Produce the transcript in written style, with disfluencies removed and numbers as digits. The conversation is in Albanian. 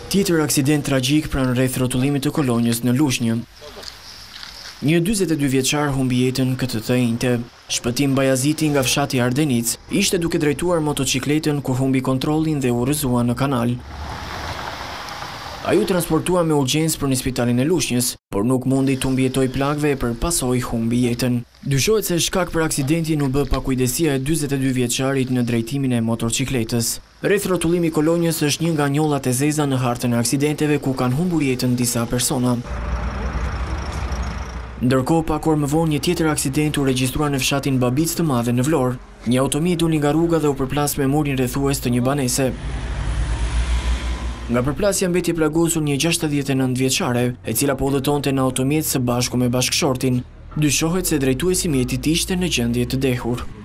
Tjetër aksident tragjik pranë rreth rrotullimit të kolonjës në Lushnjë. Një 42 vjeçar humbi jetën këtë të njëjtë. Shpëtim Bajaziti nga fshati Ardenic ishte duke drejtuar motocikletën kur humbi kontrollin dhe u rrëzua në kanal. Ai u transportua me urgjencë për në spitalin e Lushnjës, por nuk mundi të mbijetoj plagëve e përpasoi humbi jetën. Dyshohet se shkak për aksidentin u bë pakujdesia e 42 vjeçarit në drejtimin e motorcikletës. Rreth rrotullimi i kolonjës është një nga njollat e zeza në hartën e aksidenteve ku kanë humbur jetën disa persona. Ndërkohë, pak orë më vonë, një tjetër aksident u regjistrua në fshatin Babic të Madhe në Vlorë. Një automjet duli nga rruga dhe u përplas me murin rrethues të një banese. Nga përplasja mbeti plagosur një 69 vjeçare, e cila po udhëtonte në automjet së bashku me bashkëshortin. Dyshohet se drejtuesi i mjetit ishte në gjendje të dehur.